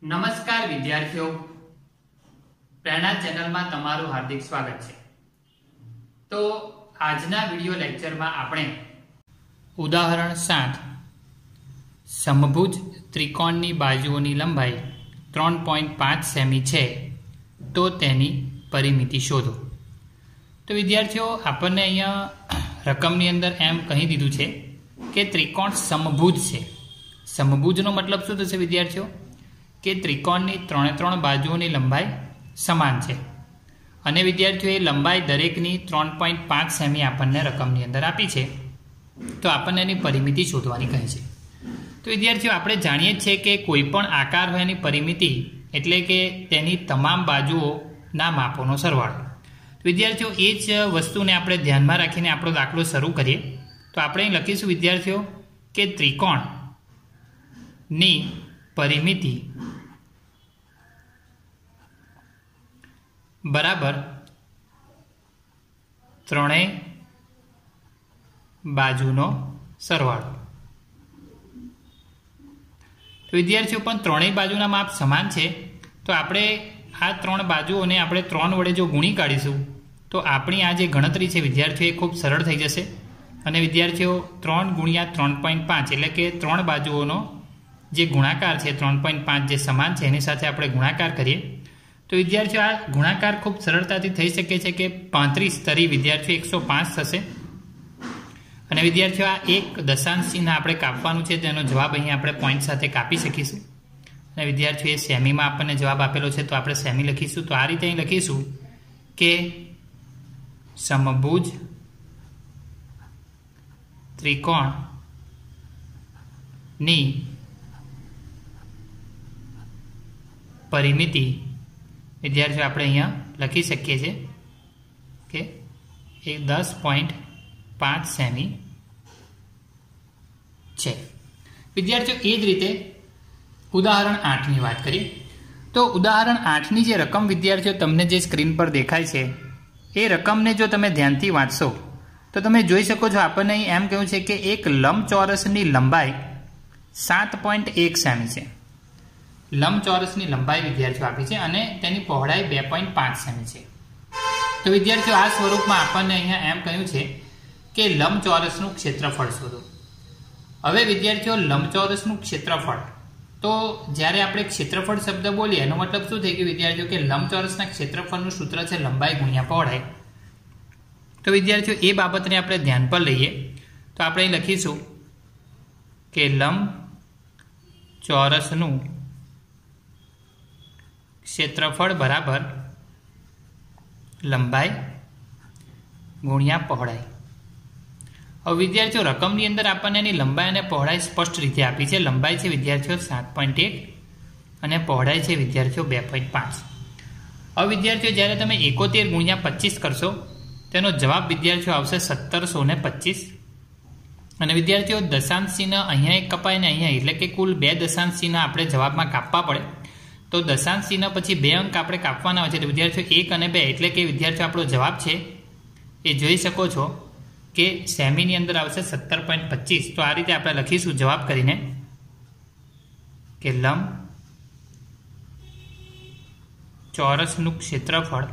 નમસ્કાર વિદ્યાર્થીઓ, પ્રેરણા ચેનલમાં તમારું હાર્દિક સ્વાગત છે। તો આજના વિડિયો લેક્ચરમાં આપણે ઉદાહરણ 7 સમભુજ ત્રિકોણની બાજુઓની લંબાઈ 3.5 સેમી છે તો તેની પરિમિતિ શોધો। તો વિદ્યાર્થીઓ, આપણને અહીંયા રકમની અંદર એમ કહી દીધું છે કે ત્રિકોણ સમભુજ છે। સમભુજનો મતલબ શું થશે વિદ્યાર્થીઓ? કે ત્રિકોણની ત્રણે બાજુઓની લંબાઈ સમાન છે અને વિદ્યાર્થીઓ એ લંબાઈ દરેકની 3.5 સેમી આપણને રકમની અંદર આપી છે, તો આપણને એની પરિમિતિ શોધવાની કહે છે। તો વિદ્યાર્થીઓ, આપણે જાણીએ જ છીએ કે કોઈ પણ આકાર હોય એની પરિમિતિ એટલે કે તેની તમામ બાજુઓના માપોનો સરવાળો। વિદ્યાર્થીઓ, એ જ વસ્તુને આપણે ધ્યાનમાં રાખીને આપણો દાખલો શરૂ કરીએ। તો આપણે અહીં લખીશું વિદ્યાર્થીઓ કે ત્રિકોણની પરિમિતિ બરાબર ત્રણેય બાજુનો સરવાળો। તો વિદ્યાર્થીઓ, પણ ત્રણેય બાજુના માપ સમાન છે, તો આપણે આ ત્રણ બાજુઓને આપણે 3 વડે જો ગુણી કાઢીશું તો આપણી આ જે ગણતરી છે વિદ્યાર્થીઓ એ ખૂબ સરળ થઈ જશે। અને વિદ્યાર્થીઓ 3 ગુણ્યા 3.5 એટલે કે 3 બાજુઓનો જે ગુણાકાર છે 3.5 જે સમાન છે એની સાથે આપણે ગુણાકાર કરીએ તો વિદ્યાર્થીઓ આ ગુણાકાર ખૂબ સરળતાથી થઈ શકે છે કે 35 તરી વિદ્યાર્થીઓ 105 થશે। અને વિદ્યાર્થીઓ આ એક દશાંશ ચિહ્ન આપણે કાપવાનું છે, તેનો જવાબ અહીંયા આપણે પોઈન્ટ સાથે કાપી શકીશું। અને વિદ્યાર્થીઓ એ સેમીમાં આપણને જવાબ આપેલો છે તો આપણે સેમી લખીશું। તો આ રીતે અહીં લખીશું કે સમભુજ ત્રિકોણની પરિમિતિ વિદ્યાર્થીઓ આપણે અહીંયા લખી શકીએ છીએ કે એ 10.5 સેમી છે। વિદ્યાર્થીઓ, એ જ રીતે ઉદાહરણ 8ની વાત કરીએ તો ઉદાહરણ 8ની જે રકમ વિદ્યાર્થીઓ તમને જે સ્ક્રીન પર દેખાય છે એ રકમને જો તમે ધ્યાનથી વાંચશો તો તમે જોઈ શકો છો આપણને અહીં એમ કહ્યું છે કે એક લંબચોરસની લંબાઈ 7.1 સેમી છે। લંબચોરસની લંબાઈ વિદ્યાર્થીઓ આપી છે અને તેની પહોળાઈ 2.5 સેમી છે। તો વિદ્યાર્થીઓ, આ સ્વરૂપમાં આપણને અહીંયા એમ કહ્યું છે કે લંબચોરસનું ક્ષેત્રફળ શોધો। હવે વિદ્યાર્થીઓ, લંબચોરસનું ક્ષેત્રફળ, તો જ્યારે આપણે ક્ષેત્રફળ શબ્દ બોલીએ એનો મતલબ શું થઈ ગયું વિદ્યાર્થીઓ કે લંબચોરસના ક્ષેત્રફળનું સૂત્ર છે લંબાઈ ગુણ્યા પહોળાઈ। તો વિદ્યાર્થીઓ, એ બાબતને આપણે ધ્યાન પર લઈએ તો આપણે અહીં લખીશું કે લંબચોરસનું ક્ષેત્રફળ બરાબર લંબાઈ ગુણ્યા પહોળાઈ। હવે વિદ્યાર્થીઓ, રકમની અંદર આપણને એની લંબાઈ અને પહોળાઈ સ્પષ્ટ રીતે આપી છે। લંબાઈ છે વિદ્યાર્થીઓ 7.1 અને પહોળાઈ છે વિદ્યાર્થીઓ 2.5। હવે વિદ્યાર્થીઓ, જ્યારે તમે 71 ગુણ્યા 25 કરશો તેનો જવાબ વિદ્યાર્થીઓ આવશે 1725। અને વિદ્યાર્થીઓ, દશાંશ ચિહ્ન અહીંયા એક કપાય ને અહીંયા એટલે કે કુલ 2 દશાંશ ચિહ્ન આપણે જવાબમાં કાપવા પડે। તો દશાંશ ચિહ્ન પછી 2 અંક આપણે કાપવાના હોય છે તો વિદ્યાર્થીઓ 1 અને 2 એટલે કે વિદ્યાર્થીઓ આપણો જવાબ છે એ જોઈ શકો છો કે સેમીની અંદર આવશે 17.25। તો આ રીતે આપણે લખીશું જવાબ કરીને કે લંબચોરસનું ક્ષેત્રફળ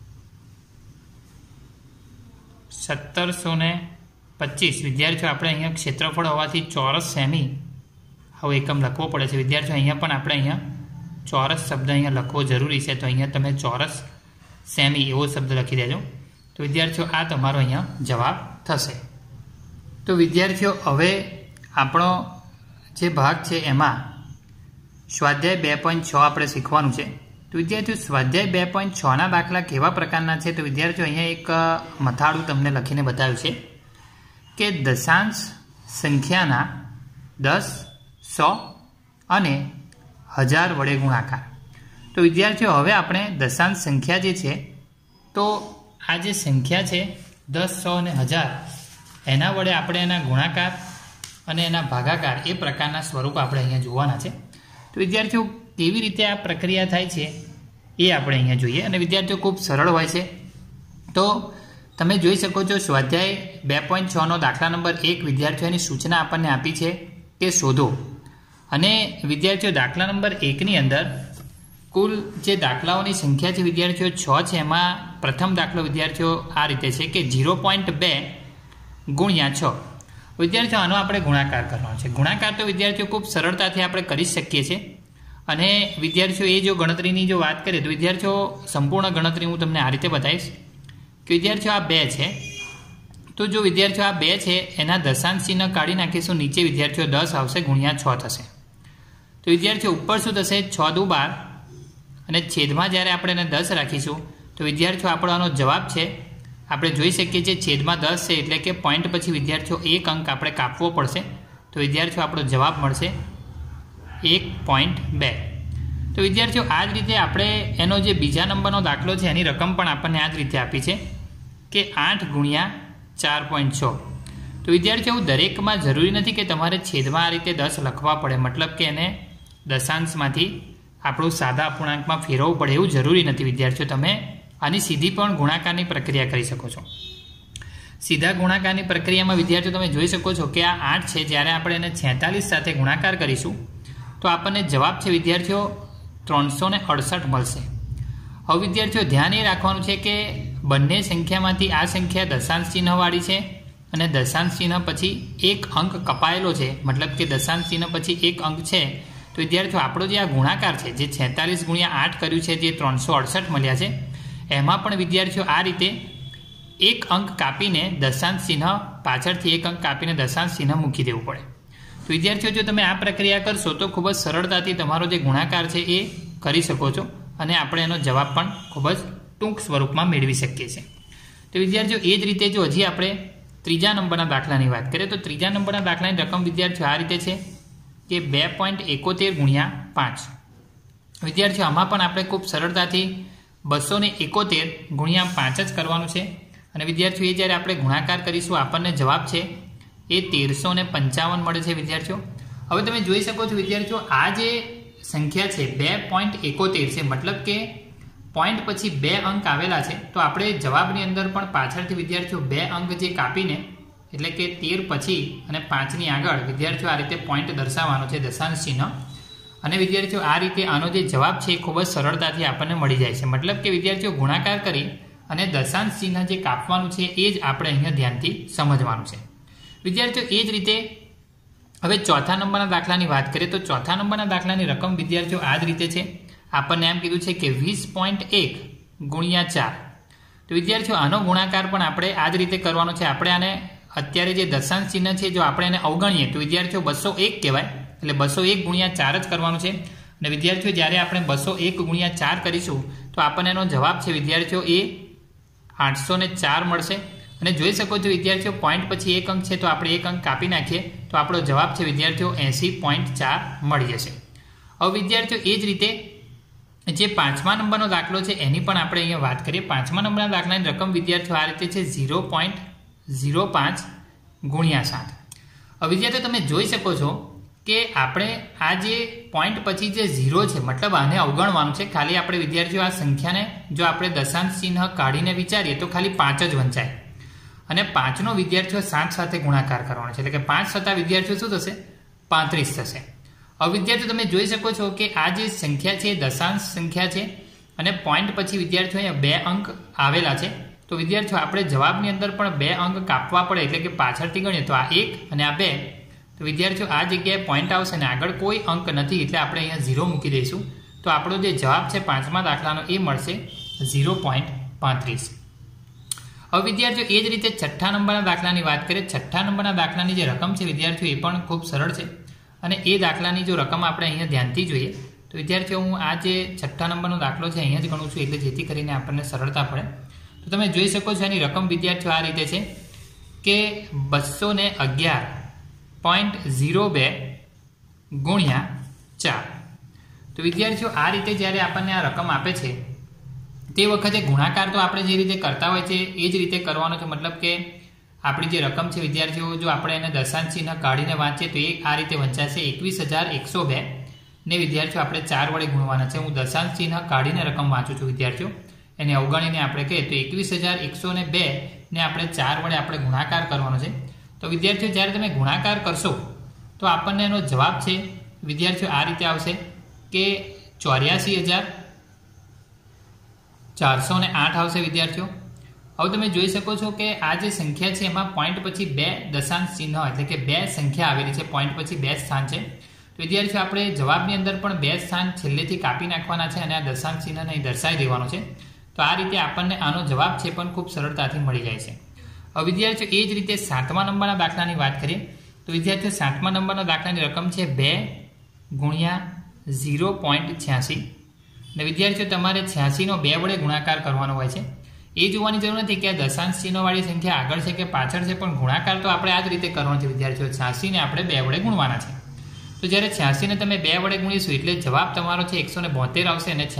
1725। વિદ્યાર્થીઓ, આપણે અહીંયા ક્ષેત્રફળ હોવાથી ચોરસ સેમી હવે એકમ લખવો પડે છે વિદ્યાર્થીઓ। અહીંયા પણ આપણે અહીંયા ચોરસ શબ્દ અહીંયા લખવો જરૂરી છે, તો અહીંયા તમે ચોરસ સેમી એવો શબ્દ લખી દેજો। તો વિદ્યાર્થીઓ, આ તમારો અહીંયા જવાબ થશે। તો વિદ્યાર્થીઓ, હવે આપણો જે ભાગ છે એમાં સ્વાધ્યાય 2.6 આપણે શીખવાનું છે। તો વિદ્યાર્થીઓ, સ્વાધ્યાય 2.6ના દાખલા કેવા પ્રકારના છે? તો વિદ્યાર્થીઓ, અહીંયા એક મથાળું તમને લખીને બતાવ્યું છે કે દશાંશ સંખ્યાના 10, 100 અને 1000 વડે ગુણાકાર। તો વિદ્યાર્થીઓ, હવે આપણે દશાંશ સંખ્યા જે છે તો આ જે સંખ્યા છે 10, 100 અને 1000 એના વડે આપણે એના ગુણાકાર અને એના ભાગાકાર એ પ્રકારના સ્વરૂપ આપણે અહીંયા જોવાના છે। તો વિદ્યાર્થીઓ, કેવી રીતે આ પ્રક્રિયા થાય છે એ આપણે અહીંયા જોઈએ। અને વિદ્યાર્થીઓ, ખૂબ સરળ હોય છે। તો તમે જોઈ શકો છો સ્વાધ્યાય 2.6નો દાખલા નંબર 1 વિદ્યાર્થીઓની સૂચના આપણને આપી છે કે શોધો અને વિદ્યાર્થીઓ દાખલા નંબર 1ની અંદર કુલ જે દાખલાઓની સંખ્યા છે વિદ્યાર્થીઓ 6 છે. એમાં પ્રથમ દાખલો વિદ્યાર્થીઓ આ રીતે છે કે 0.2 ગુણ્યા 6. વિદ્યાર્થીઓ આનો આપણે ગુણાકાર કરવાનો છે. ગુણાકાર તો વિદ્યાર્થીઓ ખૂબ સરળતાથી આપણે કરી શકીએ છીએ. અને વિદ્યાર્થીઓ એ જો ગણતરીની જો વાત કરીએ તો વિદ્યાર્થીઓ સંપૂર્ણ ગણતરી હું તમને આ રીતે બતાવીશ કે વિદ્યાર્થીઓ આ 2 છે. તો જો વિદ્યાર્થીઓ આ 2 છે એના દશાંશ ચિહ્ન કાઢી નાખીશું, નીચે વિદ્યાર્થીઓ 10 આવશે ગુણ્યા 6 થશે. તો વિદ્યાર્થીઓ ઉપર શું થશે 6 દુ 12 અને છેદમાં જ્યારે આપણે એને 10 રાખીશું તો વિદ્યાર્થીઓ આપણો આનો જવાબ છે આપણે જોઈ શકીએ છીએ છેદમાં 10 છે એટલે કે પોઈન્ટ પછી વિદ્યાર્થીઓ એક અંક આપણે કાપવો પડશે. તો વિદ્યાર્થીઓ આપણો જવાબ મળશે 1.2. તો વિદ્યાર્થીઓ આ જ રીતે આપણે એનો જે બીજા નંબરનો દાખલો છે એની રકમ પણ આપણને આ જ રીતે આપી છે કે 8 ગુણ્યા 4.6. તો વિદ્યાર્થીઓ દરેકમાં જરૂરી નથી કે તમારે છેદમાં આ રીતે 10 લખવા પડે, મતલબ કે એને દશાંશમાંથી આપણું સાદા અપૂર્ણાંકમાં ફેરવવું પડે એવું જરૂરી નથી. વિદ્યાર્થીઓ તમે આની સીધી પણ ગુણાકારની પ્રક્રિયા કરી શકો છો. સીધા ગુણાકારની પ્રક્રિયામાં વિદ્યાર્થીઓ તમે જોઈ શકો છો કે આ 8 છે, જ્યારે આપણે એને 46 સાથે ગુણાકાર કરીશું તો આપણને જવાબ છે વિદ્યાર્થીઓ 368 મળશે. હવે વિદ્યાર્થીઓ ધ્યાન એ રાખવાનું છે કે બંને સંખ્યામાંથી આ સંખ્યા દશાંશ ચિહ્નવાળી છે અને દશાંશ ચિહ્ન પછી એક અંક કપાયેલો છે, મતલબ કે દશાંશ ચિહ્ન પછી એક અંક છે. તો વિદ્યાર્થીઓ આપણો જે આ ગુણાકાર છે જે 46 ગુણ્યા 8 કર્યું છે જે 368 મળ્યા છે, એમાં પણ વિદ્યાર્થીઓ આ રીતે એક અંક કાપીને દશાંશ ચિહ્ન પાછળથી એક અંક કાપીને દશાંશ ચિહ્ન મૂકી દેવું પડે. તો વિદ્યાર્થીઓ જો તમે આ પ્રક્રિયા કરશો તો ખૂબ જ સરળતાથી તમારો જે ગુણાકાર છે એ કરી શકો છો અને આપણે એનો જવાબ પણ ખૂબ જ ટૂંક સ્વરૂપમાં મેળવી શકીએ છીએ. તો વિદ્યાર્થીઓ એ જ રીતે જો હજી આપણે ત્રીજા નંબરના દાખલાની વાત કરીએ તો ત્રીજા નંબરના દાખલાની રકમ વિદ્યાર્થીઓ આ રીતે છે કે 2.71 ગુણ્યા 5. વિદ્યાર્થીઓ આમાં પણ આપણે ખૂબ સરળતાથી 271 ગુણ્યા 5 જ કરવાનું છે. અને વિદ્યાર્થીઓ એ જ્યારે આપણે ગુણાકાર કરીશું આપણને જવાબ છે એ 1355 મળે છે. વિદ્યાર્થીઓ હવે તમે જોઈ શકો છો વિદ્યાર્થીઓ આ જે સંખ્યા છે 2.71 છે, મતલબ કે પોઈન્ટ પછી 2 અંક આવેલા છે. તો આપણે જવાબની અંદર પણ પાછળથી વિદ્યાર્થીઓ 2 અંક જે કાપીને એટલે કે 13 પછી અને 5ની આગળ વિદ્યાર્થીઓ આ રીતે પોઈન્ટ દર્શાવવાનો છે દશાંશ ચિહ્ન. અને વિદ્યાર્થીઓ આ રીતે આનો જે જવાબ છે એ ખૂબ જ સરળતાથી આપણને મળી જાય છે. મતલબ કે વિદ્યાર્થીઓ ગુણાકાર કરી અને દશાંશ ચિહ્ન જે કાપવાનું છે એ જ આપણે અહીંયા ધ્યાનથી સમજવાનું છે. વિદ્યાર્થીઓ એ જ રીતે હવે ચોથા નંબરના દાખલાની વાત કરીએ તો ચોથા નંબરના દાખલાની રકમ વિદ્યાર્થીઓ આ જ રીતે છે. આપણને એમ કીધું છે કે 20.1 ગુણ્યા 4. તો વિદ્યાર્થીઓ આનો ગુણાકાર પણ આપણે આ જ રીતે કરવાનો છે. આપણે આને અત્યારે જે દશાંશ ચિહ્ન છે જો આપણે એને અવગણીએ તો વિદ્યાર્થીઓ 201 કહેવાય, એટલે 201 ગુણ્યા 4 જ કરવાનું છે. અને વિદ્યાર્થીઓ જ્યારે આપણે 201 ગુણ્યા 4 કરીશું તો આપણને એનો જવાબ છે વિદ્યાર્થીઓ એ 804 મળશે. અને જોઈ શકો છો વિદ્યાર્થીઓ પોઈન્ટ પછી એક અંક છે તો આપણે એક અંક કાપી નાખીએ તો આપણો જવાબ છે વિદ્યાર્થીઓ 80.4 મળી જશે. હવે વિદ્યાર્થીઓ એ જ રીતે જે પાંચમા નંબરનો દાખલો છે એની પણ આપણે અહીંયા વાત કરીએ. પાંચમા નંબરના દાખલાની રકમ વિદ્યાર્થીઓ આ રીતે છે 0.05 ગુણ્યા 7. હવે વિદ્યાર્થીઓ તમે જોઈ શકો છો કે આપણે આ જે પોઈન્ટ પછી જે 0 છે મતલબ આને અવગણવાનું છે. ખાલી આપણે વિદ્યાર્થીઓ આ સંખ્યાને જો આપણે દશાંશ ચિહ્ન કાઢીને વિચારીએ તો ખાલી 5 જ વંચાય અને 5નો વિદ્યાર્થીઓ 7 સાથે ગુણાકાર કરવાનો છે, એટલે કે 5 થતા વિદ્યાર્થીઓ શું થશે 35 થશે. હવે વિદ્યાર્થીઓ તમે જોઈ શકો છો કે આ જે સંખ્યા છે દશાંશ સંખ્યા છે અને પોઈન્ટ પછી વિદ્યાર્થીઓ અહીંયા 2 અંક આવેલા છે. તો વિદ્યાર્થીઓ આપણે જવાબની અંદર પણ 2 અંક કાપવા પડે, એટલે કે પાછળથી ગણીએ તો આ 1 અને આ 2. તો વિદ્યાર્થીઓ આ જગ્યાએ પોઈન્ટ આવશે ને આગળ કોઈ અંક નથી એટલે આપણે અહીંયા 0 મૂકી દઈશું. તો આપણો જે જવાબ છે પાંચમા દાખલાનો એ મળશે 0.35. હવે વિદ્યાર્થીઓ એ જ રીતે છઠ્ઠા નંબરના દાખલાની વાત કરીએ. છઠ્ઠા નંબરના દાખલાની જે રકમ છે વિદ્યાર્થીઓ એ પણ ખૂબ સરળ છે અને એ દાખલાની જો રકમ આપણે અહીંયા ધ્યાનથી જોઈએ તો વિદ્યાર્થીઓ હું આ જે છઠ્ઠા નંબરનો દાખલો છે અહીંયા જ ગણું છું, એટલે જેથી કરીને આપણને સરળતા પડે. તો તમે જોઈ શકો છો એની રકમ વિદ્યાર્થીઓ આ રીતે છે કે 211.02 ગુણ્યા 4. તો વિદ્યાર્થીઓ આ રીતે જ્યારે આપણને આ રકમ આપે છે તે વખતે ગુણાકાર તો આપણે જે રીતે કરતા હોય છે એ જ રીતે કરવાનો છે. મતલબ કે આપણી જે રકમ છે વિદ્યાર્થીઓ જો આપણે એને દશાંશ ચિહ્ન કાઢીને વાંચીએ તો એ આ રીતે વંચાશે 21,102 ને વિદ્યાર્થીઓ આપણે 4 વડે ગુણવાના છે. હું દશાંશ ચિહ્ન કાઢીને રકમ વાંચું છું વિદ્યાર્થીઓ, એને અવગણીને આપણે કહીએ તો 21,102 ને આપણે 4 વડે આપણે ગુણાકાર કરવાનો છે. તો વિદ્યાર્થીઓ જ્યારે તમે ગુણાકાર કરશો તો આપણને એનો જવાબ છે વિદ્યાર્થીઓ આ રીતે આવશે કે 84,408 આવશે વિદ્યાર્થીઓ। હવે તમે જોઈ શકો છો કે આ જે સંખ્યા છે એમાં પોઈન્ટ પછી 2 દશાંશ ચિહ્ન એટલે કે 2 સંખ્યા આવેલી છે, પોઈન્ટ પછી 2 સ્થાન છે। તો વિદ્યાર્થીઓ આપણે જવાબની અંદર પણ 2 સ્થાન છેલ્લેથી કાપી નાખવાના છે અને આ દશાંશ ચિહ્નને અહીં દર્શાવી દેવાનો છે। તો આ રીતે આપણને આનો જવાબ છે પણ ખૂબ સરળતાથી મળી જાય છે। હવે વિદ્યાર્થીઓ એ જ રીતે 7મા નંબરના દાખલાની વાત કરીએ તો વિદ્યાર્થીઓ 7મા નંબરના દાખલાની રકમ છે 2 ગુણ્યા 0.86 અને વિદ્યાર્થીઓ તમારે 86નો 2 વડે ગુણાકાર કરવાનો હોય છે। એ જોવાની જરૂર નથી કે આ દશાંશ ચિહ્નવાળી સંખ્યા આગળ છે કે પાછળ છે, પણ ગુણાકાર તો આપણે આ જ રીતે કરવાનો છે વિદ્યાર્થીઓ। 86ને આપણે 2 વડે ગુણવાના છે। તો જ્યારે 86ને તમે 2 વડે ગુણીશું એટલે જવાબ તમારો છે 172 આવશે અને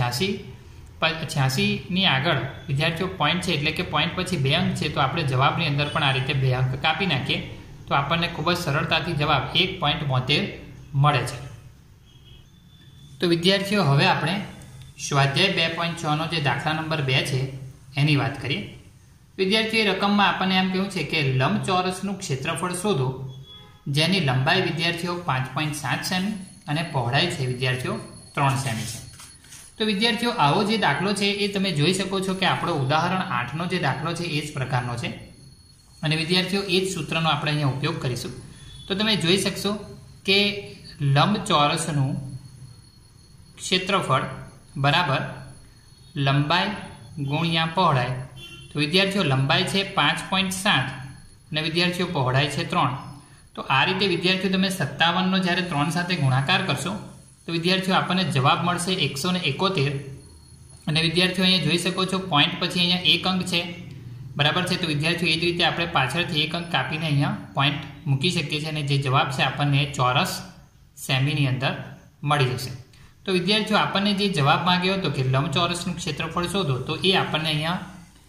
86ની આગળ વિદ્યાર્થીઓ પોઈન્ટ છે એટલે કે પોઈન્ટ પછી 2 અંક છે, તો આપણે જવાબની અંદર પણ આ રીતે 2 અંક કાપી નાખીએ તો આપણને ખૂબ જ સરળતાથી જવાબ 1.72 મળે છે। તો વિદ્યાર્થીઓ હવે આપણે સ્વાધ્યાય 2.6નો જે દાખલા નંબર 2 છે એની વાત કરીએ। વિદ્યાર્થીઓ રકમમાં આપણને એમ કહ્યું છે કે લંબચોરસનું ક્ષેત્રફળ શોધો જેની લંબાઈ વિદ્યાર્થીઓ 5.7 સેમી અને પહોળાઈ છે વિદ્યાર્થીઓ 3 સેમી છે। તો વિદ્યાર્થીઓ આવો જે દાખલો છે એ તમે જોઈ શકો છો કે આપણો ઉદાહરણ 8નો જે દાખલો છે એ જ પ્રકારનો છે અને વિદ્યાર્થીઓ એ જ સૂત્રનો આપણે અહીંયા ઉપયોગ કરીશું। તો તમે જોઈ શકશો કે લંબચોરસનું ક્ષેત્રફળ બરાબર લંબાઈ ગુણ્યા પહોળાઈ। તો વિદ્યાર્થીઓ લંબાઈ છે 5.7 અને વિદ્યાર્થીઓ પહોળાઈ છે 3। તો આ રીતે વિદ્યાર્થીઓ તમે 57નો જ્યારે 3 સાથે ગુણાકાર કરશો તો વિદ્યાર્થીઓ આપણને જવાબ મળશે 171 અને વિદ્યાર્થીઓ અહીંયા જોઈ શકો છો પોઈન્ટ પછી અહીંયા 1 અંક છે બરાબર છે। તો વિદ્યાર્થીઓ એ જ રીતે આપણે પાછળથી 1 અંક કાપીને અહીંયા પોઈન્ટ મૂકી શકીએ છીએ અને જે જવાબ છે આપણને ચોરસ સેમીની અંદર મળી જશે। તો વિદ્યાર્થીઓ આપણને જે જવાબ માંગ્યો હતો કે લંબચોરસનું ક્ષેત્રફળ શોધો તો એ આપણને અહીંયા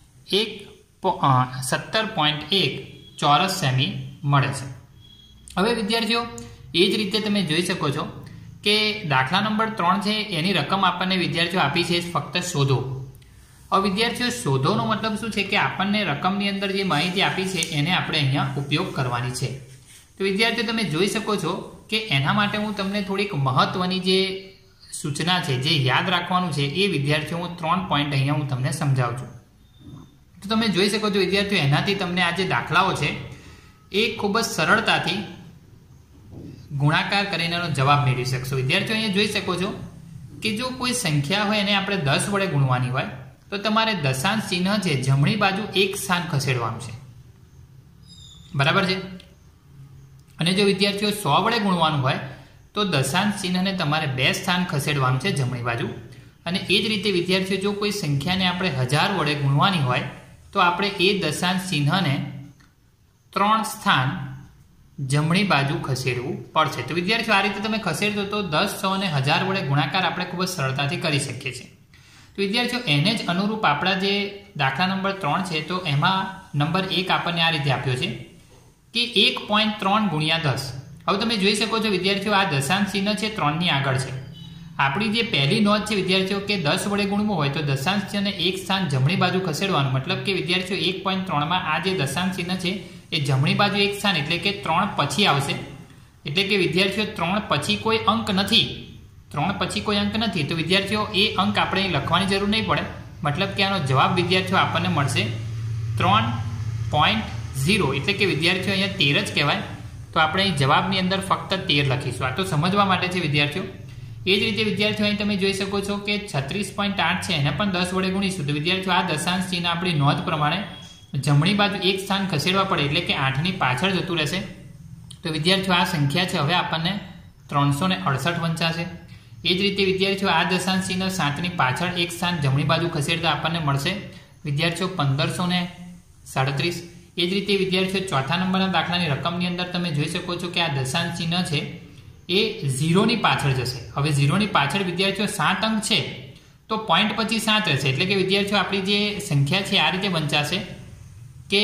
17.1 ચોરસ સેમી મળે છે। હવે વિદ્યાર્થીઓ એ જ રીતે તમે જોઈ શકો છો કે દાખલા નંબર 3 છે એની રકમ આપણને વિદ્યાર્થીઓ આપી છે ફક્ત શોધો। હવે વિદ્યાર્થીઓ શોધોનો મતલબ શું છે કે આપણને રકમની અંદર જે માહિતી આપી છે એને આપણે અહીંયા ઉપયોગ કરવાની છે। તો વિદ્યાર્થીઓ તમે જોઈ શકો છો કે એના માટે હું તમને થોડીક મહત્વની જે સૂચના છે જે યાદ રાખવાનું છે એ વિદ્યાર્થીઓ હું 3 પોઈન્ટ અહીંયા હું તમને સમજાવું છું। તો તમે જોઈ શકો છો વિદ્યાર્થીઓ એનાથી તમને આ જે દાખલાઓ છે એ ખૂબ જ સરળતાથી ગુણાકાર કરીને એનો જવાબ મેળવી શકશો। વિદ્યાર્થીઓ અહીંયા જોઈ શકો છો કે જો કોઈ સંખ્યા હોય એને આપણે 10 વડે ગુણવાની હોય તો તમારે દશાંશ ચિહ્ન છે જમણી બાજુ એક સ્થાન ખસેડવાનું છે બરાબર છે। અને જો વિદ્યાર્થીઓ 100 વડે ગુણવાનું હોય તો દશાંશ ચિહ્નને તમારે 2 સ્થાન ખસેડવાનું છે જમણી બાજુ। અને એ જ રીતે વિદ્યાર્થીઓ જો કોઈ સંખ્યાને આપણે 1000 વડે ગુણવાની હોય તો આપણે એ દશાંશ ચિહ્નને 3 સ્થાન જમણી બાજુ ખસેડવું પડશે। તો વિદ્યાર્થીઓ આ રીતે તમે ખસેડશો તો 10, 100 અને 1000 વડે ગુણાકાર આપણે ખૂબ જ સરળતાથી કરી શકીએ છીએ। તો વિદ્યાર્થીઓ એને જ અનુરૂપ આપણા જે દાખલા નંબર 3 છે તો એમાં નંબર 1 આપણને આ રીતે આપ્યો છે કે 1.3 ગુણ્યા 10। હવે તમે જોઈ શકો છો વિદ્યાર્થીઓ આ દશાંશ ચિહ્ન છે 3ની આગળ છે। આપણી જે પહેલી નોંધ છે વિદ્યાર્થીઓ કે 10 વડે ગુણવું હોય તો દશાંશ ચિહ્નને એક સ્થાન જમણી બાજુ ખસેડવાનું, મતલબ કે વિદ્યાર્થીઓ 1.3માં આ જે દશાંશ ચિહ્ન છે એ જમણી બાજુ એક સ્થાન એટલે કે 3 પછી આવશે। એટલે કે વિદ્યાર્થીઓ 3 પછી કોઈ અંક નથી, 3 પછી કોઈ અંક નથી તો વિદ્યાર્થીઓ એ અંક આપણે લખવાની જરૂર નહીં પડે, મતલબ કે આનો જવાબ વિદ્યાર્થીઓ આપણને મળશે 3.0 એટલે કે વિદ્યાર્થીઓ અહીંયા 13 જ કહેવાય। તો આપણે અહીં જવાબની અંદર ફક્ત 13 લખીશું। આ તો સમજવા માટે છે વિદ્યાર્થીઓ। એ જ રીતે વિદ્યાર્થીઓ અહીં તમે જોઈ શકો છો કે 36.8 છે એને પણ 10 વડે ગુણીશું તો વિદ્યાર્થીઓ આ દશાંશ ચિહ્ન આપણી નોંધ પ્રમાણે જમણી બાજુ એક સ્થાન ખસેડવા પડે એટલે કે 8ની પાછળ જતું રહેશે। તો વિદ્યાર્થીઓ આ સંખ્યા છે હવે આપણને 368 વંચાશે। એ જ રીતે વિદ્યાર્થીઓ આ દશાંશ ચિહ્ન 7ની પાછળ એક સ્થાન જમણી બાજુ ખસેડતા આપણને મળશે વિદ્યાર્થીઓ 1537। એ જ રીતે વિદ્યાર્થીઓ ચોથા નંબરના દાખલાની રકમની અંદર તમે જોઈ શકો છો કે આ દશાંશ ચિહ્ન છે એ 0ની પાછળ જશે। હવે 0ની પાછળ વિદ્યાર્થીઓ 7 અંક છે તો પોઈન્ટ પછી 7 રહેશે એટલે કે વિદ્યાર્થીઓ આપણી જે સંખ્યા છે આ રીતે વંચાશે કે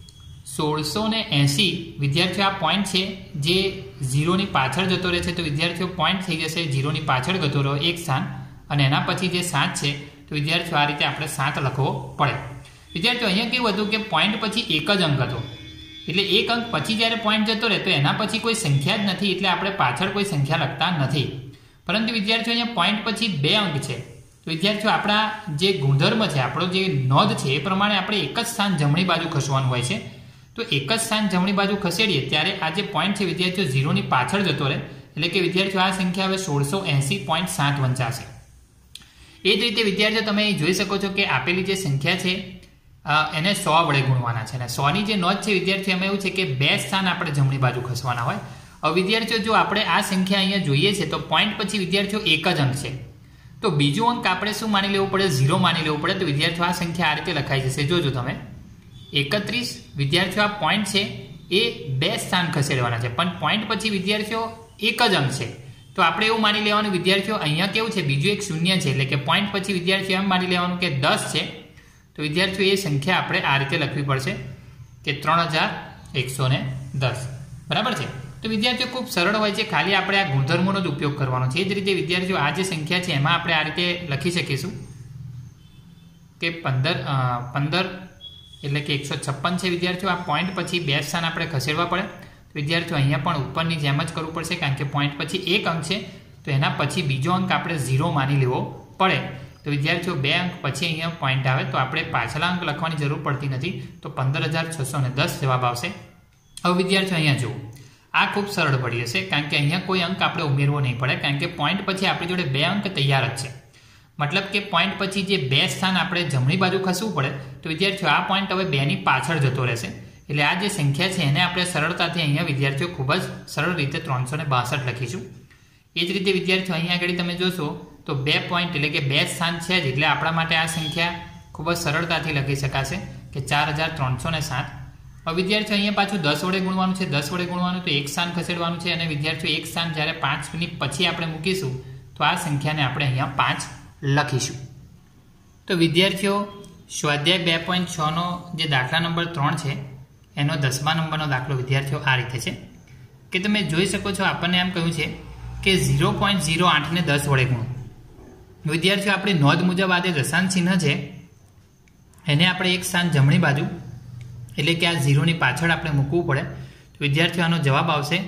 1680 વિદ્યાર્થીઓ આ પોઈન્ટ છે જે 0ની પાછળ જતો રહે છે તો વિદ્યાર્થીઓ પોઈન્ટ થઈ જશે 0ની પાછળ જતો રહ્યો એક સ્થાન અને એના પછી જે 7 છે તો વિદ્યાર્થીઓ આ રીતે આપણે 7 લખવો પડે। વિદ્યાર્થીઓ અહીંયા કેવું હતું કે પોઈન્ટ પછી એક જ અંક હતો એટલે એક અંક પછી જ્યારે પોઈન્ટ જતો રહે તો એના પછી કોઈ સંખ્યા જ નથી, એટલે આપણે પાછળ કોઈ સંખ્યા લખતા નથી. પરંતુ વિદ્યાર્થીઓ અહીંયા પોઈન્ટ પછી 2 અંક છે, તો વિદ્યાર્થીઓ આપણા જે ગુણધર્મ છે, આપણો જે નોંધ છે એ પ્રમાણે આપણે એક જ સ્થાન જમણી બાજુ ખસવાનું હોય છે. તો એક જ સ્થાન જમણી બાજુ ખસેડીએ ત્યારે આ જે પોઈન્ટ છે વિદ્યાર્થીઓ 0ની પાછળ જતો રહે, એટલે કે વિદ્યાર્થીઓ આ સંખ્યા હવે 1680.7 વંચાશે. એ જ રીતે વિદ્યાર્થીઓ તમે જોઈ શકો છો કે આપેલી જે સંખ્યા છે એને 100 વડે ગુણવાના છે, અને 100ની જે નોંધ છે વિદ્યાર્થીઓ એમાં એવું છે કે 2 સ્થાન આપણે જમણી બાજુ ખસવાના હોય. હવે વિદ્યાર્થીઓ જો આપણે આ સંખ્યા અહીંયા જોઈએ છે તો પોઈન્ટ પછી વિદ્યાર્થીઓ એક જ અંક છે, તો બીજો અંક આપણે શું માની લેવું પડે? 0 માની લેવું પડે. તો વિદ્યાર્થીઓ આ સંખ્યા આ રીતે લખાઈ જશે, જોજો તમે 31. વિદ્યાર્થીઓ આ પોઈન્ટ છે એ 2 સ્થાન ખસેડવાના છે, પણ પોઈન્ટ પછી વિદ્યાર્થીઓ એક જ અંક છે, તો આપણે એવું માની લેવાનું વિદ્યાર્થીઓ અહીંયા કેવું છે, બીજું એક શૂન્ય છે, એટલે કે પોઈન્ટ પછી વિદ્યાર્થીઓ એમ માની લેવાનું કે 10 છે. તો વિદ્યાર્થીઓ એ સંખ્યા આપણે આ રીતે લખવી પડશે કે 3110. બરાબર છે. તો વિદ્યાર્થીઓ ખૂબ સરળ હોય છે, ખાલી આપણે આ ગુણધર્મોનો જ ઉપયોગ કરવાનો છે. એ જ રીતે વિદ્યાર્થીઓ આ જે સંખ્યા છે એમાં આપણે આ રીતે લખી શકીશું કે 15 એટલે કે 156 છે. વિદ્યાર્થીઓ આ પોઈન્ટ પછી 2 સ્થાન આપણે ખસેડવા પડે, તો વિદ્યાર્થીઓ અહીંયા પણ ઉપરની જેમ જ કરવું પડશે, કારણ કે પોઈન્ટ પછી એક અંક છે, તો એના પછી બીજો અંક આપણે 0 માની લેવો પડે. તો વિદ્યાર્થીઓ 2 અંક પછી અહીંયા પોઈન્ટ આવે તો આપણે પાછલા અંક લખવાની જરૂર પડતી નથી, તો 15610 જવાબ આવશે. હવે વિદ્યાર્થીઓ અહીંયા જુઓ, આ ખૂબ સરળ પડી હશે, કારણ કે અહીંયા કોઈ અંક આપણે ઉમેરવો નહીં પડે, કારણ કે પોઈન્ટ પછી આપણી જોડે 2 અંક તૈયાર જ છે. મતલબ કે પોઈન્ટ પછી જે 2 સ્થાન આપણે જમણી બાજુ ખસવું પડે, તો વિદ્યાર્થીઓ આ પોઈન્ટ હવે 2ની પાછળ જતો રહેશે, એટલે આ જે સંખ્યા છે એને આપણે સરળતાથી અહીંયા વિદ્યાર્થીઓ ખૂબ જ સરળ રીતે 362 લખીશું. એ જ રીતે વિદ્યાર્થીઓ અહીંયા આગળ તમે જોશો તો 2 પોઈન્ટ એટલે કે 2 સ્થાન છે જ, એટલે આપણા માટે આ સંખ્યા ખૂબ જ સરળતાથી લખી શકાશે કે 4307. હવે વિદ્યાર્થીઓ અહીંયા પાછું 10 વડે ગુણવાનું છે. 10 વડે ગુણવાનું તો એક સ્થાન ખસેડવાનું છે, અને વિદ્યાર્થીઓ એક સ્થાન જ્યારે 5ની પછી આપણે મૂકીશું તો આ સંખ્યાને આપણે અહીંયા 5 લખીશું. તો વિદ્યાર્થીઓ સ્વાધ્યાય 2.6નો જે દાખલા નંબર 3 છે એનો 10મા નંબરનો દાખલો વિદ્યાર્થીઓ આ રીતે છે કે તમે જોઈ શકો છો, આપણને એમ કહ્યું છે કે 0.08ને 10 વડે ગુણો. વિદ્યાર્થીઓ આપણી નોંધ મુજબ આ જે દશાંશ ચિહ્ન છે એને આપણે એક સ્થાન જમણી બાજુ એટલે કે આ 0ની પાછળ આપણે મૂકવું પડે, તો વિદ્યાર્થીઓ આનો જવાબ આવશે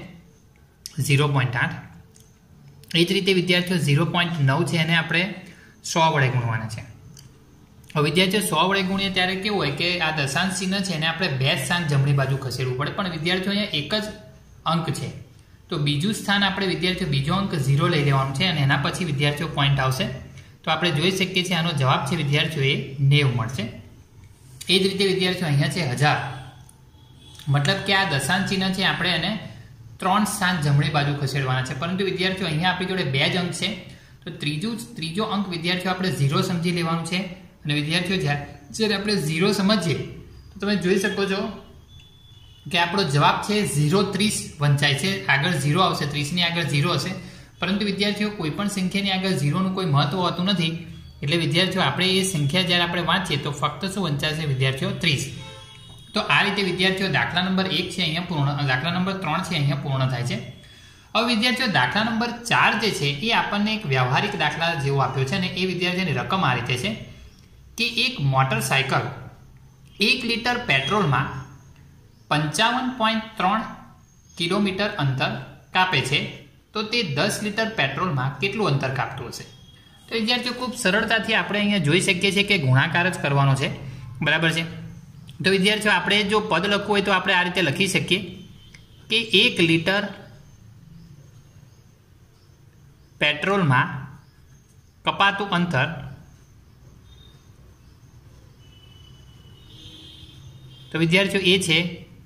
0.8. એ જ રીતે વિદ્યાર્થીઓ 0.9 છે એને આપણે 100 વડે ગુણવાના છે. હવે વિદ્યાર્થીઓ 100 વડે ગુણીએ ત્યારે કેવું હોય કે આ દશાંશ ચિહ્ન છે એને આપણે 2 સ્થાન જમણી બાજુ ખસેડવું પડે, પણ વિદ્યાર્થીઓ અહીંયા એક જ અંક છે, તો બીજું સ્થાન આપણે વિદ્યાર્થીઓ બીજો અંક 0 લઈ લેવાનું છે, અને એના પછી વિદ્યાર્થીઓ પોઈન્ટ આવશે, તો આપણે જોઈ શકીએ છીએ આનો જવાબ છે વિદ્યાર્થીઓ એ 90 મળશે. એ જ રીતે વિદ્યાર્થીઓ અહીંયા છે 1000, મતલબ કે આ દશાંશ ચિહ્ન છે આપણે એને 3 સ્થાન જમણી બાજુ ખસેડવાના છે, પરંતુ વિદ્યાર્થીઓ અહીંયા આપણી જોડે 2 જ અંક છે, તો ત્રીજો અંક વિદ્યાર્થીઓ આપણે 0 સમજી લેવાનું છે. અને વિદ્યાર્થીઓ જ્યારે આપણે 0 સમજીએ તો તમે જોઈ શકો છો કે આપણો જવાબ છે 0.30 વંચાય છે. આગળ 0 આવશે, 30ની આગળ 0 હશે, પરંતુ વિદ્યાર્થીઓ કોઈ પણ સંખ્યાની આગળ 0નું કોઈ મહત્વ હોતું નથી, એટલે વિદ્યાર્થીઓ આપણે એ સંખ્યા જ્યારે આપણે વાંચીએ તો ફક્ત શું વંચાશે વિદ્યાર્થીઓ 30. તો આ રીતે વિદ્યાર્થીઓ દાખલા નંબર 1 છે અહીંયા પૂર્ણ, દાખલા નંબર 3 છે અહીંયા પૂર્ણ થાય છે. હવે વિદ્યાર્થીઓ દાખલા નંબર 4 જે છે એ આપણને એક વ્યવહારિક દાખલા જેવો આપ્યો છે, અને એ વિદ્યાર્થીઓની રકમ આ રીતે છે કે એક મોટરસાયકલ 1 લિટર પેટ્રોલમાં 55.3 કિલોમીટર અંતર કાપે છે, તો તે 10 લિટર પેટ્રોલમાં કેટલું અંતર કાપતું હશે? તો વિદ્યાર્થીઓ ખૂબ સરળતાથી આપણે અહીંયા જોઈ શકીએ છીએ કે ગુણાકાર જ કરવાનો છે. બરાબર છે. તો વિદ્યાર્થીઓ આપણે જો પદ લખવું હોય તો આપણે આ રીતે લખી શકીએ કે 1 લિટર પેટ્રોલમાં કપાતું અંતર તો વિદ્યાર્થીઓ એ છે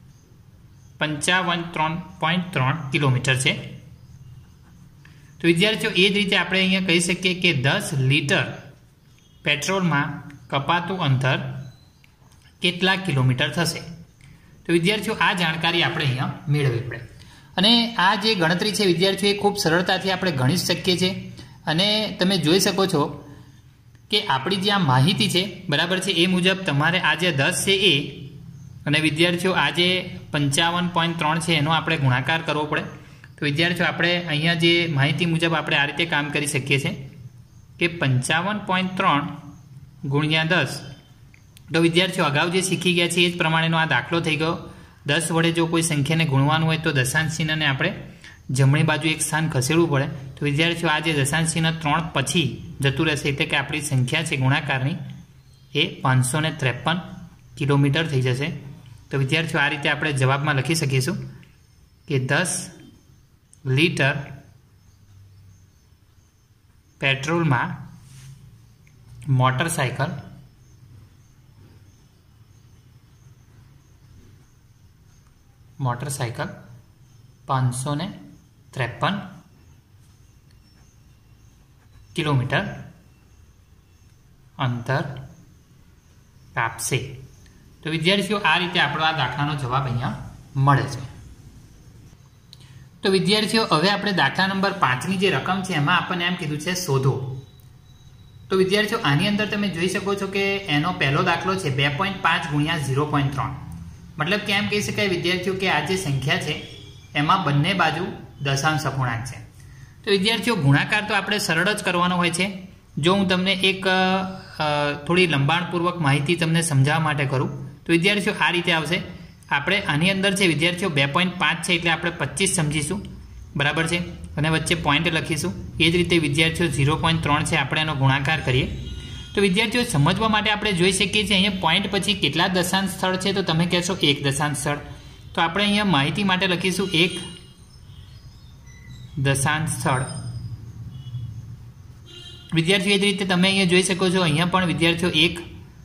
55.3 કિલોમીટર છે. તો વિદ્યાર્થીઓ એ જ રીતે આપણે અહીંયા કહી શકીએ કે 10 લિટર પેટ્રોલમાં કપાતું અંતર કેટલા કિલોમીટર થશે? તો વિદ્યાર્થીઓ આ જાણકારી આપણે અહીંયા મેળવવી પડે, અને આ જે ગણતરી છે વિદ્યાર્થીઓ એ ખૂબ સરળતાથી આપણે ગણી શકીએ છીએ. અને તમે જોઈ શકો છો કે આપણી જે આ માહિતી છે બરાબર છે એ મુજબ તમારે આ જે 10 છે એ અને વિદ્યાર્થીઓ આ જે 55.3 છે એનો આપણે ગુણાકાર કરવો પડે. તો વિદ્યાર્થીઓ આપણે અહીંયા જે માહિતી મુજબ આપણે આ રીતે કામ કરી શકીએ છીએ કે 55.3 ગુણ્યા 10. તો વિદ્યાર્થીઓ અગાઉ જે શીખી ગયા છે એ જ પ્રમાણેનો આ દાખલો થઈ ગયો. 10 વડે જો કોઈ સંખ્યાને ગુણવાનું હોય તો દશાંશ ચિહ્નને આપણે જમણી બાજુ એક સ્થાન ખસેડવું પડે. તો વિદ્યાર્થીઓ આ જે દશાંશ ચિહ્ન 3 પછી જતું રહેશે એટલે કે આપણી સંખ્યા છે ગુણાકારની એ 553 કિલોમીટર થઈ જશે. તો વિદ્યાર્થીઓ આ રીતે આપણે જવાબમાં લખી શકીશું કે 10 લીટર પેટ્રોલમાં મોટરસાયકલ 553 કિલોમીટર અંતર કાપશે. તો વિદ્યાર્થીઓ આ રીતે આપણો આ દાખલાનો જવાબ અહીંયા મળે છે. તો વિદ્યાર્થીઓ હવે આપણે દાખલા નંબર 5ની જે રકમ છે એમાં આપણને એમ કીધું છે શોધો. તો વિદ્યાર્થીઓ આની અંદર તમે જોઈ શકો છો કે એનો પહેલો દાખલો છે 2.5 ગુણ્યા 0.3. મતલબ કે એમ કહી શકાય વિદ્યાર્થીઓ કે આ જે સંખ્યા છે એમાં બંને બાજુ દશાંશ અપૂર્ણાંક છે. તો વિદ્યાર્થીઓ ગુણાકાર તો આપણે સરળ જ કરવાનો હોય છે. જો હું તમને એક થોડી લંબાણપૂર્વક માહિતી તમને સમજાવવા માટે કરું તો વિદ્યાર્થીઓ આ રીતે આવશે. આપણે આની અંદર છે વિદ્યાર્થીઓ 2.5 છે એટલે આપણે 25 સમજીશું, બરાબર છે, અને વચ્ચે પોઈન્ટ લખીશું. એ જ રીતે વિદ્યાર્થીઓ 0.3 છે આપણે એનો ગુણાકાર કરીએ. તો વિદ્યાર્થીઓ સમજવા માટે આપણે જોઈ શકીએ છીએ અહીંયા પોઈન્ટ પછી કેટલા દશાંશ સ્થળ છે. તો તમે કહેશો 1 દશાંશ સ્થળ. તો આપણે અહીંયા માહિતી માટે લખીશું 1 દશાંશ સ્થળ. વિદ્યાર્થીઓ એ જ રીતે તમે અહીંયા જોઈ શકો છો અહીંયા પણ વિદ્યાર્થીઓ 1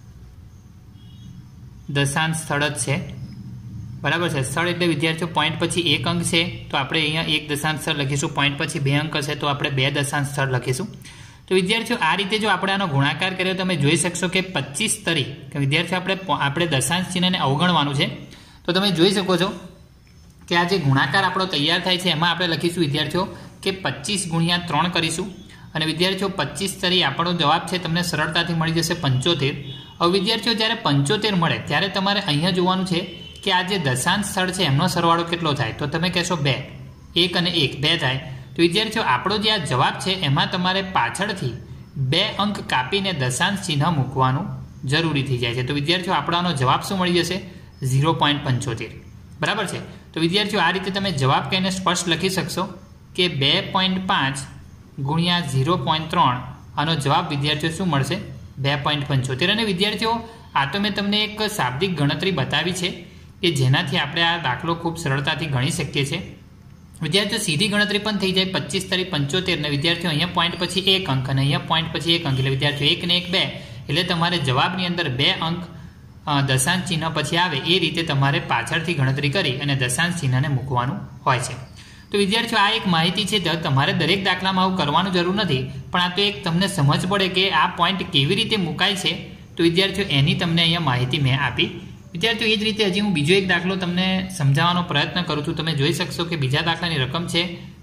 દશાંશ સ્થળ જ છે, બરાબર છે. સ્થળ એટલે વિદ્યાર્થીઓ પોઈન્ટ પછી 1 અંક છે તો આપણે અહીંયા 1 દશાંશ સ્થળ લખીશું. પોઈન્ટ પછી 2 અંક છે તો આપણે 2 દશાંશ સ્થળ લખીશું. તો વિદ્યાર્થીઓ આ રીતે જો આપણે આનો ગુણાકાર કર્યો તમે જોઈ શકશો કે 25 તરીકે વિદ્યાર્થીઓ આપણે દશાંશ ચિહ્નને અવગણવાનું છે. તો તમે જોઈ શકો છો કે આ જે ગુણાકાર આપણો તૈયાર થાય છે એમાં આપણે લખીશું વિદ્યાર્થીઓ કે 25 ગુણ્યા 3 કરીશું. અને વિદ્યાર્થીઓ 25 તરીકે આપણો જવાબ છે તમને સરળતાથી મળી જશે 75. હવે વિદ્યાર્થીઓ જ્યારે 75 મળે ત્યારે તમારે અહીંયા જોવાનું છે કે આ જે દશાંશ સ્થળ છે એમનો સરવાળો કેટલો થાય. તો તમે કહેશો 2, 1 અને 1 2 થાય. તો વિદ્યાર્થીઓ આપણો જે આ જવાબ છે એમાં તમારે પાછળથી 2 અંક કાપીને દશાંશ ચિહ્ન મૂકવાનું જરૂરી થઈ જાય છે. તો વિદ્યાર્થીઓ આપણો જવાબ શું મળી જશે 0.75, બરાબર છે. તો વિદ્યાર્થીઓ આ રીતે તમે જવાબ કહીને સ્પષ્ટ લખી શકશો કે 2.5 ગુણ્યા 0.3 આનો જવાબ વિદ્યાર્થીઓ શું મળશે 2.75. અને વિદ્યાર્થીઓ આ તો મેં તમને એક શાબ્દિક ગણતરી બતાવી છે કે જેનાથી આપણે આ દાખલો ખૂબ સરળતાથી ગણી શકીએ છીએ. વિદ્યાર્થીઓ સીધી ગણતરી પણ થઈ જાય 25 તરી 75 અને વિદ્યાર્થીઓ અહીંયા પોઈન્ટ પછી 1 અંક અને અહીંયા પોઈન્ટ પછી 1 અંક એટલે વિદ્યાર્થીઓ 1 ને 1 2 એટલે તમારે જવાબની અંદર 2 અંક દશાંશ ચિહ્ન પછી આવે એ રીતે તમારે પાછળથી ગણતરી કરી અને દશાંશ ચિહ્નને મૂકવાનું હોય છે. તો વિદ્યાર્થીઓ આ એક માહિતી છે. તમારે દરેક દાખલામાં આવું કરવાનું જરૂર નથી, પણ આ તો એક તમને સમજ પડે કે આ પોઈન્ટ કેવી રીતે મુકાય છે. તો વિદ્યાર્થીઓ એની તમને અહીંયા માહિતી મેં આપી. વિદ્યાર્થીઓ એ જ રીતે હજી હું બીજો એક દાખલો તમને સમજાવવાનો પ્રયત્ન કરું છું. તમે જોઈ શકશો કે બીજા દાખલાની રકમ છે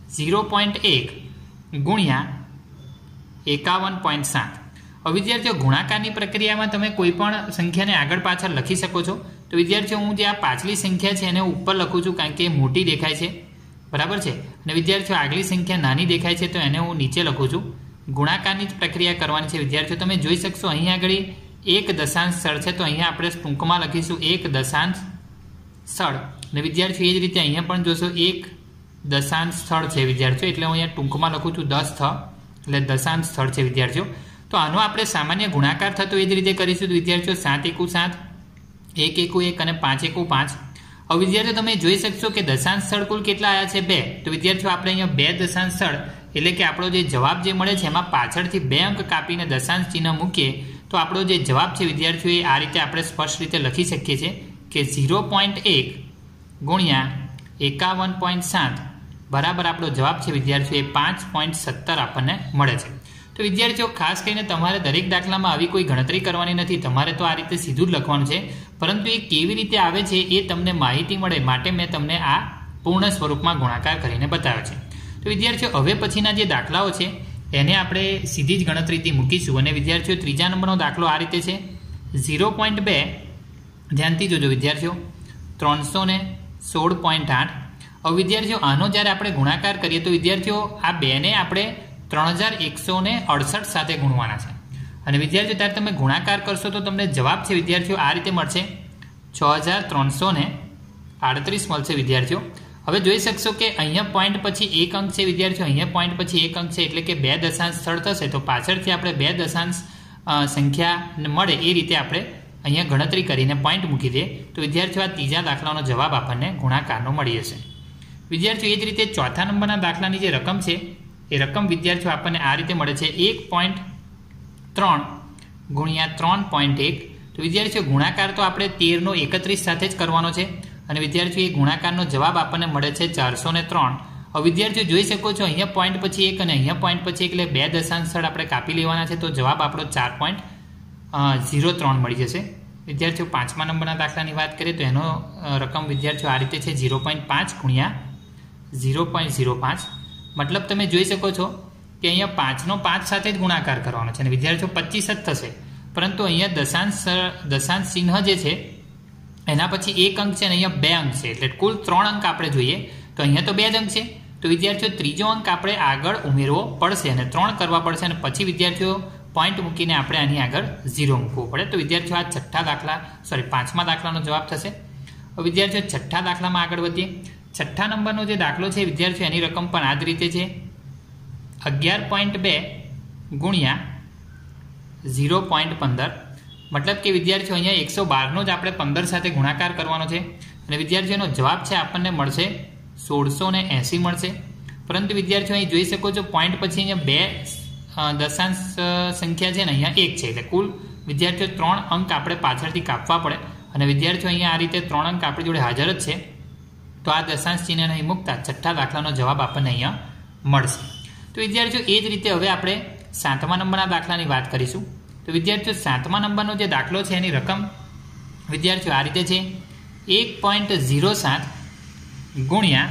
0.1 ગુણ્યા 51.7. હવે વિદ્યાર્થીઓ ગુણાકારની પ્રક્રિયામાં તમે કોઈ પણ સંખ્યાને આગળ પાછળ લખી શકો છો. તો વિદ્યાર્થીઓ હું જે આ પાછલી સંખ્યા છે એને ઉપર લખું છું કારણ કે એ મોટી દેખાય છે, બરાબર છે. અને વિદ્યાર્થીઓ આગલી સંખ્યા નાની દેખાય છે તો એને હું નીચે લખું છું. ગુણાકારની જ પ્રક્રિયા કરવાની છે. વિદ્યાર્થીઓ તમે જોઈ શકશો અહીંયા આગળ 1 દશાંશ સ્થળ છે તો અહીંયા આપણે ટૂંકમાં લખીશું 1 દશાંશ સ્થળ. અને વિદ્યાર્થીઓ એ જ રીતે અહીંયા પણ જોશો 1 દશાંશ સ્થળ છે વિદ્યાર્થીઓ, એટલે હું અહીંયા ટૂંકમાં લખું છું 10 એટલે દશાંશ સ્થળ છે વિદ્યાર્થીઓ. તો આનો આપણે સામાન્ય ગુણાકાર થતો એ જ રીતે કરીશું. વિદ્યાર્થીઓ 7 એકુ 7, 1 એકુ 1 અને 5 એકુ 5. હવે વિદ્યાર્થીઓ તમે જોઈ શકશો કે દશાંશ સ્થળ કુલ કેટલા આવ્યા છે 2. તો વિદ્યાર્થીઓ આપણે અહીંયા 2 દશાંશ સ્થળ એટલે કે આપણો જે જવાબ જે મળે છે એમાં પાછળથી 2 અંક કાપીને દશાંશ ચિહ્ન મૂકીએ તો આપણો જે જવાબ છે વિદ્યાર્થીઓ એ આ રીતે આપણે સ્પષ્ટ રીતે લખી શકીએ છીએ કે 0.1 ગુણ્યા 51.7 બરાબર આપણો જવાબ છે વિદ્યાર્થીઓ એ 5.17 આપણને મળે છે. તો વિદ્યાર્થીઓ ખાસ કરીને તમારે દરેક દાખલામાં આવી કોઈ ગણતરી કરવાની નથી, તમારે તો આ રીતે સીધું જ લખવાનું છે. પરંતુ એ કેવી રીતે આવે છે એ તમને માહિતી મળે માટે મેં તમને આ પૂર્ણ સ્વરૂપમાં ગુણાકાર કરીને બતાવ્યો છે. તો વિદ્યાર્થીઓ હવે પછીના જે દાખલાઓ છે એને આપણે સીધી જ ગણતરીથી મૂકીશું. અને વિદ્યાર્થીઓ ત્રીજા નંબરનો દાખલો આ રીતે છે 0.2. ધ્યાનથી જોજો વિદ્યાર્થીઓ 316.8. હવે વિદ્યાર્થીઓ આનો જ્યારે આપણે ગુણાકાર કરીએ તો વિદ્યાર્થીઓ આ 2 ને આપણે 3168 સાથે ગુણવાના છે. અને વિદ્યાર્થીઓ ત્યારે તમે ગુણાકાર કરશો તો તમને જવાબ છે વિદ્યાર્થીઓ આ રીતે મળશે 6368. 38 મળશે વિદ્યાર્થીઓ। હવે જોઈ શકશો કે અહીંયા પોઈન્ટ પછી એક અંક છે વિદ્યાર્થીઓ, અહીંયા પોઈન્ટ પછી એક અંક છે એટલે કે 2 દશાંશ સ્થળ થશે, તો પાછળથી આપણે 2 દશાંશ સંખ્યા મળે એ રીતે આપણે અહીંયા ગણતરી કરીને પોઈન્ટ મૂકી દઈએ તો વિદ્યાર્થીઓ આ ત્રીજા દાખલાનો જવાબ આપણને ગુણાકારનો મળી જશે। વિદ્યાર્થીઓ એ જ રીતે ચોથા નંબરના દાખલાની જે રકમ છે એ રકમ વિદ્યાર્થીઓ આપણને આ રીતે મળે છે 1.3 ગુણ્યા 3.1। તો વિદ્યાર્થીઓ ગુણાકાર તો આપણે 13 નો 31 સાથે જ કરવાનો છે અને વિદ્યાર્થીઓ એ ગુણાકારનો જવાબ આપણને મળે છે 403। હવે વિદ્યાર્થીઓ જોઈ શકો છો અહીંયા પોઈન્ટ પછી એક અને અહીંયા પોઈન્ટ પછી એટલે 2 દશાંશ સ્થળ આપણે કાપી લેવાના છે, તો જવાબ આપણો 4.03 મળી જશે। વિદ્યાર્થીઓ પાંચમા નંબરના દાખલાની વાત કરીએ તો એનો રકમ વિદ્યાર્થીઓ આ રીતે છે 0.5 ગુણ્યા 0.05। મતલબ તમે જોઈ શકો છો કે અહીંયા 5 નો 5 સાથે જ ગુણાકાર કરવાનો છે અને વિદ્યાર્થીઓ 25 જ થશે, પરંતુ અહીંયા દશાંશ ચિહ્ન જે છે એના પછી એક અંક છે અને અહીંયા 2 અંક છે એટલે કુલ 3 અંક આપણે જોઈએ તો અહીંયા તો 2 જ અંક છે, તો વિદ્યાર્થીઓ ત્રીજો અંક આપણે આગળ ઉમેરવો પડશે અને 3 કરવા પડશે અને પછી વિદ્યાર્થીઓ પોઈન્ટ મૂકીને આપણે આની આગળ 0 મૂકવો પડે। તો વિદ્યાર્થીઓ આ પાંચમા દાખલાનો જવાબ થશે। વિદ્યાર્થીઓ છઠ્ઠા દાખલામાં આગળ વધીએ। છઠ્ઠા નંબરનો જે દાખલો છે વિદ્યાર્થીઓ એની રકમ પણ આ જ રીતે છે 11.2 ગુણ્યા 0.15। મતલબ કે વિદ્યાર્થીઓ અહીંયા 112 નો જ આપણે 15 સાથે ગુણાકાર કરવાનો છે અને વિદ્યાર્થીઓનો જવાબ છે આપણને મળશે 1680 મળશે। પરંતુ વિદ્યાર્થીઓ અહીં જોઈ શકો છો પોઈન્ટ પછી અહીંયા 2 દશાંશ સંખ્યા છે ને અહીંયા 1 છે એટલે કુલ વિદ્યાર્થીઓ 3 અંક આપણે પાછળથી કાપવા પડે અને વિદ્યાર્થીઓ અહીંયા આ રીતે 3 અંક આપણી જોડે હાજર જ છે, તો આ દશાંશ ચિહ્ન અહીં મૂકતા છઠ્ઠા દાખલાનો જવાબ આપણને અહીંયા મળશે। તો વિદ્યાર્થીઓ એ જ રીતે હવે આપણે સાતમા નંબરના દાખલાની વાત કરીશું। તો વિદ્યાર્થીઓ સાતમા નંબરનો જે દાખલો છે એની રકમ વિદ્યાર્થીઓ આ રીતે છે 1.07 ગુણ્યા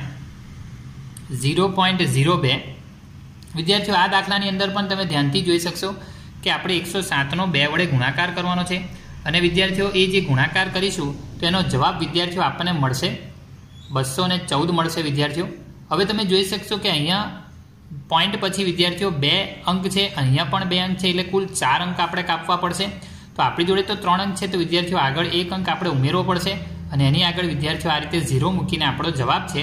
0.02। વિદ્યાર્થીઓ આ દાખલાની અંદર પણ તમે ધ્યાનથી જોઈ શકશો કે આપણે 107 નો 2 વડે ગુણાકાર કરવાનો છે અને વિદ્યાર્થીઓ એ જે ગુણાકાર કરીશું તો એનો જવાબ વિદ્યાર્થીઓ આપણને મળશે 214 મળશે વિદ્યાર્થીઓ। હવે તમે જોઈ શકશો કે અહીંયા પોઈન્ટ પછી વિદ્યાર્થીઓ 2 અંક છે, અહીંયા પણ 2 અંક છે એટલે કુલ 4 અંક આપણે કાપવા પડશે, તો આપણી જોડે તો 3 અંક છે તો વિદ્યાર્થીઓ આગળ 1 અંક આપણે ઉમેરવો પડશે અને એની આગળ વિદ્યાર્થીઓ આ રીતે 0 મૂકીને આપણો જવાબ છે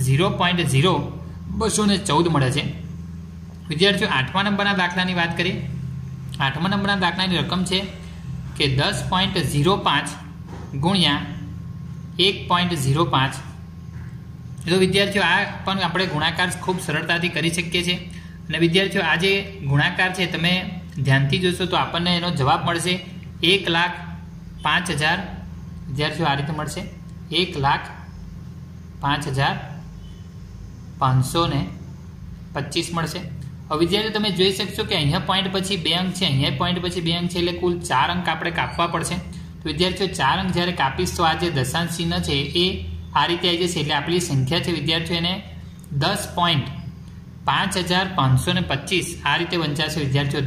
0.0214 મળે છે। વિદ્યાર્થીઓ આઠમા નંબરના દાખલાની વાત કરીએ। આઠમા નંબરના દાખલાની રકમ છે કે 10.05 ગુણ્યા 1.05। તો વિદ્યાર્થીઓ આ પણ આપણે ગુણાકાર ખૂબ સરળતાથી કરી શકીએ છીએ અને વિદ્યાર્થીઓ આ જે ગુણાકાર છે તમે ધ્યાનથી જોશો તો આપણને એનો જવાબ મળશે 1,05,000। વિદ્યાર્થીઓ આ રીતે મળશે 1,05,525 મળશે। હવે વિદ્યાર્થીઓ તમે જોઈ શકશો કે અહીંયા પોઈન્ટ પછી 2 અંક છે, અહીંયા પોઈન્ટ પછી 2 અંક છે એટલે કુલ 4 અંક આપણે કાપવા પડશે। તો વિદ્યાર્થીઓ 4 અંક જ્યારે કાપીશ તો આ જે દશાંશ ચિહ્ન છે એ આ રીતે આવી જશે એટલે આપણી સંખ્યા છે વિદ્યાર્થીઓ એને 10.5525 આ રીતે વંચાશે વિદ્યાર્થીઓ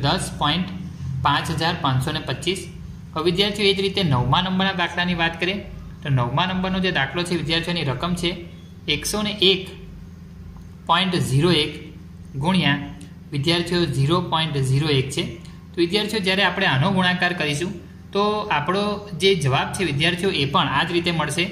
10.5525। હવે વિદ્યાર્થીઓ એ જ રીતે નવમા નંબરના દાખલાની વાત કરીએ તો નવમા નંબરનો જે દાખલો છે વિદ્યાર્થીઓની રકમ છે 101.01 ગુણ્યા વિદ્યાર્થીઓ 0.01 છે। તો વિદ્યાર્થીઓ જ્યારે આપણે આનો ગુણાકાર કરીશું તો આપણો જે જવાબ છે વિદ્યાર્થીઓ એ પણ આ જ રીતે મળશે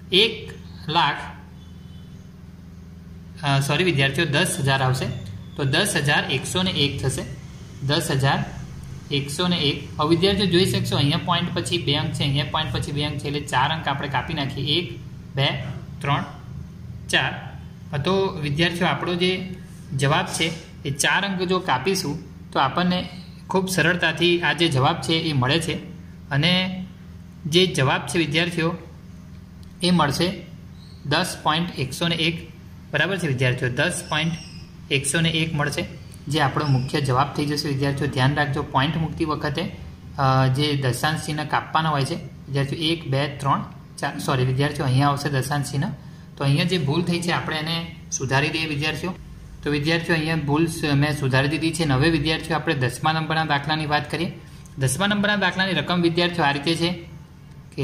10,000 આવશે, તો 10,101 થશે 10,101। હવે વિદ્યાર્થીઓ જોઈ શકશો અહીંયા પોઈન્ટ પછી 2 અંક છે, અહીંયા પોઈન્ટ પછી 2 અંક છે એટલે 4 અંક આપણે કાપી નાખીએ 1, 2, 3, 4। તો વિદ્યાર્થીઓ આપણો જે જવાબ છે એ 4 અંક જો કાપીશું તો આપણને ખૂબ સરળતાથી આ જે જવાબ છે એ મળે છે અને જે જવાબ છે વિદ્યાર્થીઓ એ મળશે 10.101 બરાબર છે વિદ્યાર્થીઓ 10.101 મળશે જે આપણો મુખ્ય જવાબ થઈ જશે। વિદ્યાર્થીઓ ધ્યાન રાખજો પોઈન્ટ મૂકતી વખતે જે દશાંશ ચિહ્ન કાપવાના હોય છે વિદ્યાર્થીઓ 1, 2, 3, 4 વિદ્યાર્થીઓ અહીંયા આવશે દશાંશ ચિહ્ન, તો અહીંયા જે ભૂલ થઈ છે આપણે એને સુધારી દઈએ વિદ્યાર્થીઓ। તો વિદ્યાર્થીઓ અહીંયા ભૂલ મેં સુધારી દીધી છે। હવે વિદ્યાર્થીઓ આપણે 10મા નંબરના દાખલાની વાત કરીએ। 10મા નંબરના દાખલાની રકમ વિદ્યાર્થીઓ આ રીતે છે કે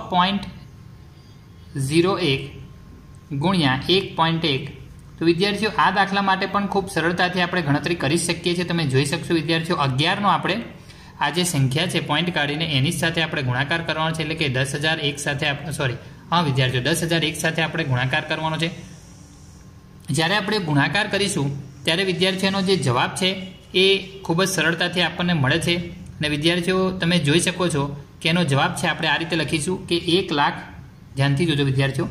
100.01 ગુણ્યા 1.1। તો વિદ્યાર્થીઓ આ દાખલા માટે પણ ખૂબ સરળતાથી આપણે ગણતરી કરી શકીએ છીએ। તમે જોઈ શકશો વિદ્યાર્થીઓ 11 નો આપણે આ જે સંખ્યા છે પોઈન્ટ કાઢીને એની સાથે આપણે ગુણાકાર કરવાનો છે એટલે કે 10,001 સાથે હા વિદ્યાર્થીઓ, 10,000 એક સાથે આપણે ગુણાકાર કરવાનો છે. જ્યારે આપણે ગુણાકાર કરીશું ત્યારે વિદ્યાર્થીઓનો જે જવાબ છે એ ખૂબ જ સરળતાથી આપણને મળે છે. અને વિદ્યાર્થીઓ તમે જોઈ શકો છો કે એનો જવાબ છે આપણે આ રીતે લખીશું કે 1 લાખ, ધ્યાનથી જોજો વિદ્યાર્થીઓ,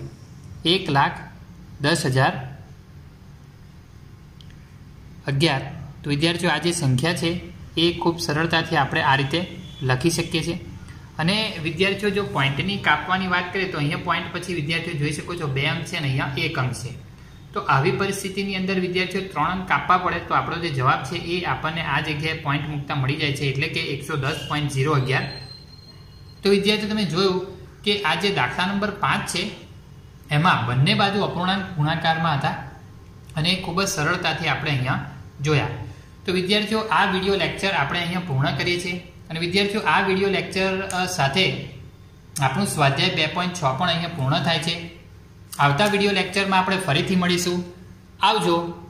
1,10,011. તો વિદ્યાર્થીઓ આ જે સંખ્યા છે એ ખૂબ સરળતાથી આપણે આ રીતે લખી શકીએ છીએ. અને વિદ્યાર્થીઓ જો પોઈન્ટની કાપવાની વાત કરીએ તો અહીંયા પોઈન્ટ પછી વિદ્યાર્થીઓ જોઈ શકો છો 2 અંક છે અને અહીંયા 1 અંક છે. તો આવી પરિસ્થિતિની અંદર વિદ્યાર્થીઓ 3 અંક કાપવા પડે તો આપણો જે જવાબ છે એ આપણને આ જગ્યાએ પોઈન્ટ મૂકતા મળી જાય છે, એટલે કે 110.011. તો વિદ્યાર્થીઓ તમે જોયું કે આ જે દાખલા નંબર 5 છે એમાં બંને બાજુ અપૂર્ણાંક ગુણાકારમાં હતા અને ખૂબ જ સરળતાથી આપણે અહીંયા જોયા. તો વિદ્યાર્થીઓ આ વિડીયો લેક્ચર આપણે અહીંયા પૂર્ણ કરીએ છીએ. અને વિદ્યાર્થીઓ આ વિડીયો લેક્ચર સાથે આપણું સ્વાધ્યાય 2.6 પણ અહીંયા પૂર્ણ થાય છે. આવતા વિડીયો લેક્ચરમાં આપણે ફરીથી મળીશું. આવજો.